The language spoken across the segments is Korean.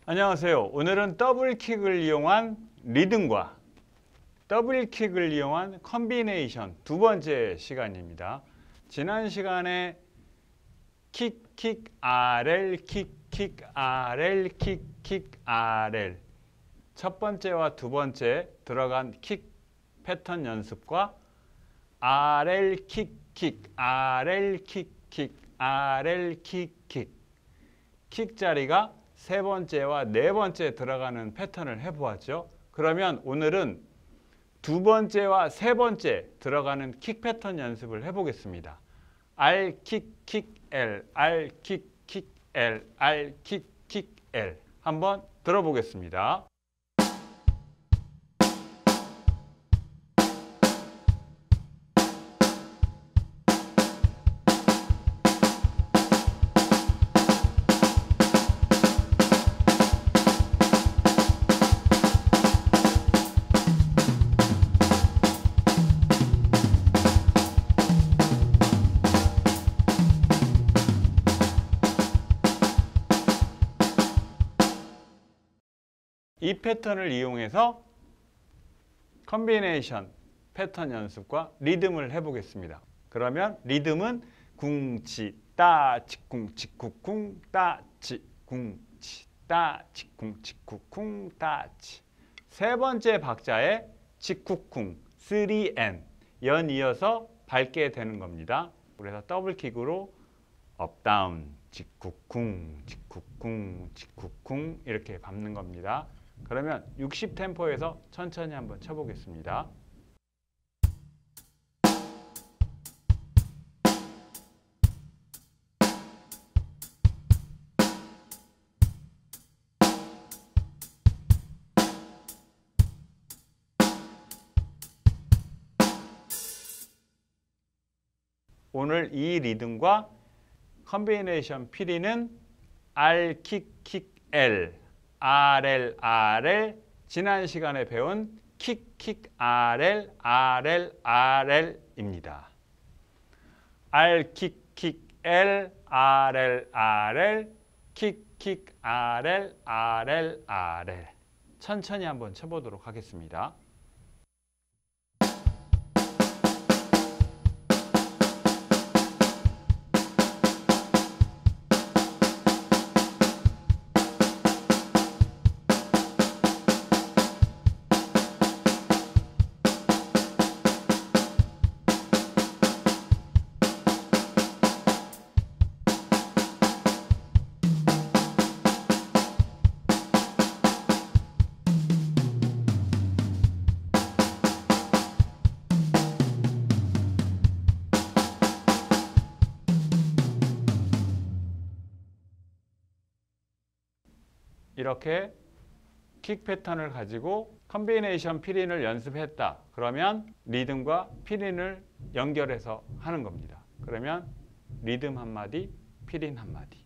안녕하세요. 오늘은 더블킥을 이용한 리듬과 더블킥을 이용한 컨비네이션 두 번째 시간입니다. 지난 시간에 킥, 킥, RL, 킥, 킥, RL, 킥, 킥, RL 첫 번째와 두 번째 들어간 킥 패턴 연습과 RL, 킥, 킥, RL, 킥, 킥, RL, 킥, 킥 킥 자리가 세 번째와 네 번째 들어가는 패턴을 해보았죠. 그러면 오늘은 두 번째와 세 번째 들어가는 킥 패턴 연습을 해보겠습니다. R 킥 킥 L, R 킥 킥 L, R 킥 킥 L 한번 들어보겠습니다. 이 패턴을 이용해서 컨비네이션 패턴 연습과 리듬을 해보겠습니다. 그러면 리듬은 궁치 따치 궁치 쿵쿵 따치 궁치 따치 궁치 쿵쿵 따치 세 번째 박자에 치쿠쿵 3N 연이어서 밟게 되는 겁니다. 그래서 더블킥으로 업 다운 치쿠쿵 치쿠쿵 치쿠쿵 이렇게 밟는 겁니다. 그러면 60 템포에서 천천히 한번 쳐보겠습니다. 오늘 이 리듬과 컨비네이션 피리는 R 킥 킥 L RL, RL 지난 시간에 배운 킥, 킥, RL, RL, RL입니다. R, 킥, 킥, L, RL, RL 킥, 킥, RL, RL, RL 천천히 한번 쳐보도록 하겠습니다. 이렇게 킥 패턴을 가지고 컨비네이션 피린을 연습했다. 그러면 리듬과 피린을 연결해서 하는 겁니다. 그러면 리듬 한마디, 피린 한마디.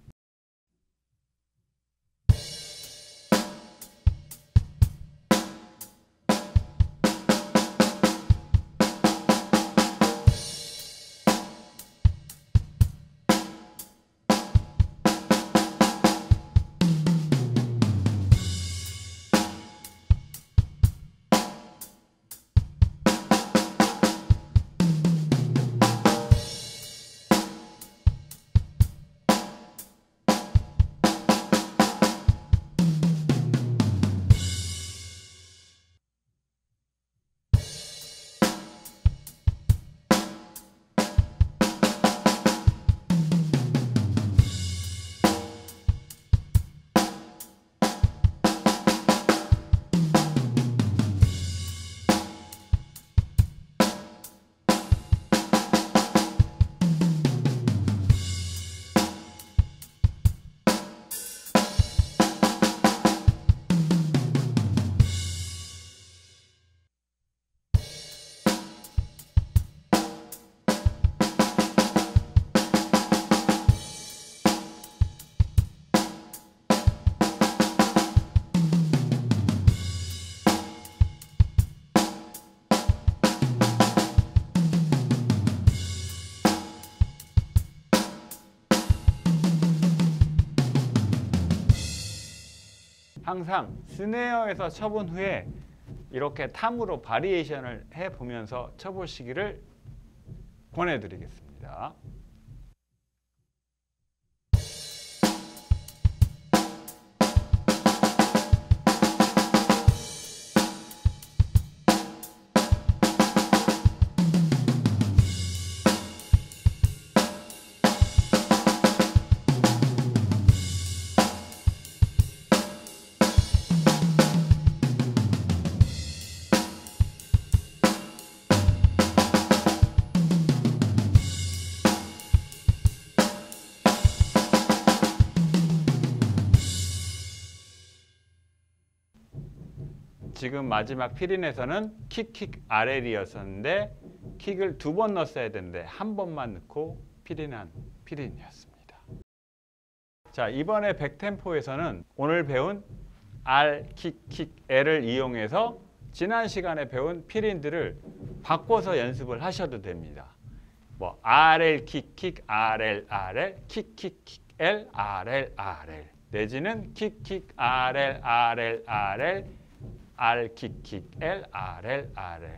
항상 스네어에서 쳐본 후에 이렇게 탐으로 바리에이션을 해보면서 쳐보시기를 권해드리겠습니다. 지금 마지막 피린에서는 킥킥 RL이었었는데 킥을 2번 넣었어야 되는데 한 번만 넣고 피린한 피린이었습니다. 자, 이번에 백템포에서는 오늘 배운 R, 킥, L을 이용해서 지난 시간에 배운 피린들을 바꿔서 연습을 하셔도 됩니다. 뭐 RL, 킥, RL, 킥, L, RL 내지는 킥, RL, R, 킥, L, RL.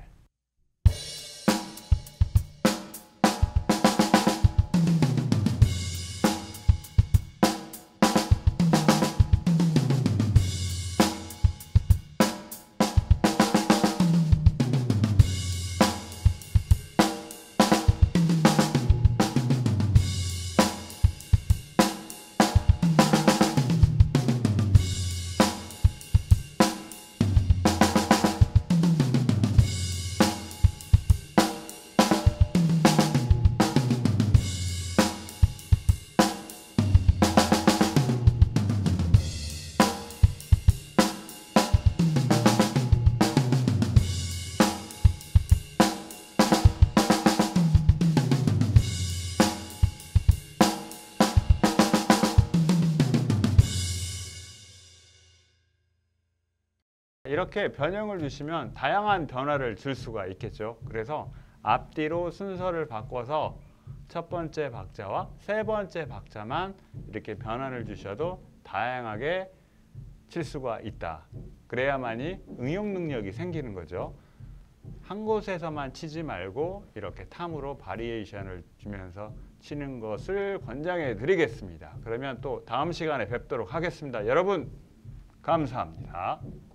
이렇게 변형을 주시면 다양한 변화를 줄 수가 있겠죠. 그래서 앞뒤로 순서를 바꿔서 첫 번째 박자와 세 번째 박자만 이렇게 변화를 주셔도 다양하게 칠 수가 있다. 그래야만이 응용 능력이 생기는 거죠. 한 곳에서만 치지 말고 이렇게 탐으로 바리에이션을 주면서 치는 것을 권장해 드리겠습니다. 그러면 또 다음 시간에 뵙도록 하겠습니다. 여러분 감사합니다.